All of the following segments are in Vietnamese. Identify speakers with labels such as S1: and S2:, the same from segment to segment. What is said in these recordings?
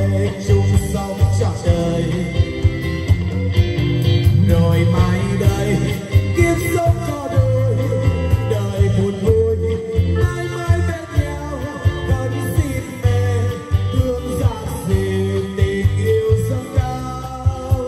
S1: thể chung sống trọn đời. Rồi mai đây kiếp sống có đôi, đời buồn vui mãi mãi bên nhau. Khấn xin mẹ thương giản dị tình yêu dâng cao.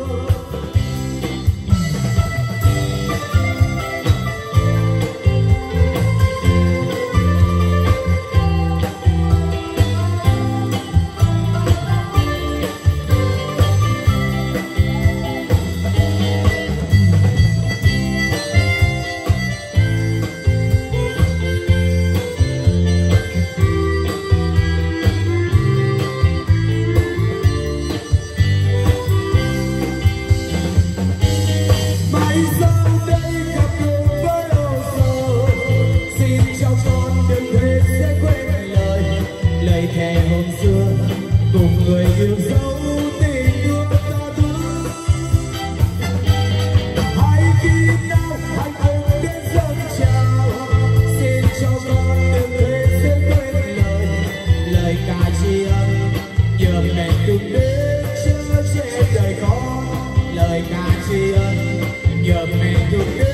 S1: Lời thề hôm xưa cùng người yêu dấu tình thương ta thương. Hãy khi nào hạnh phúc đến dâng trào, xin cho con đừng thế sẽ quên lời ca tri ân nhờ mẹ từng đến chở che đời con. Lời ca tri ân nhờ mẹ từng đến